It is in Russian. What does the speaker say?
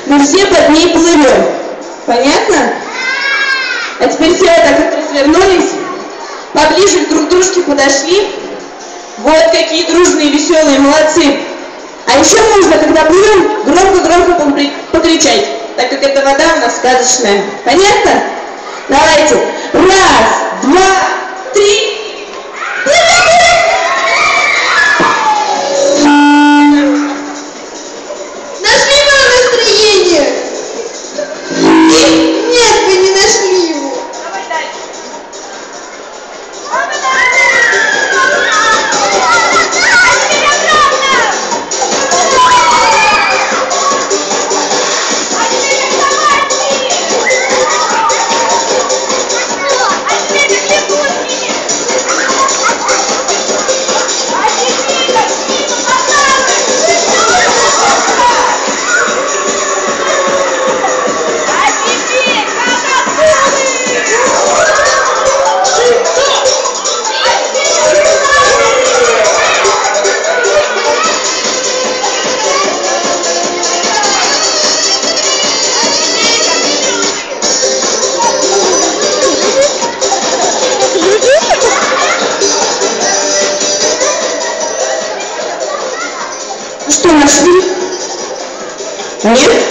мы все под ней плывем. Понятно? А теперь все вот так вот развернулись, поближе друг к дружке подошли. Вот какие дружные, веселые, молодцы. А еще можно, когда плывем, громко-громко покричать, так как эта вода у нас сказочная. Понятно? Давайте. Раз, два, три. Нашли мое настроение? Нет, вы не нашли его. Давай дальше. Что, нашли? Нет?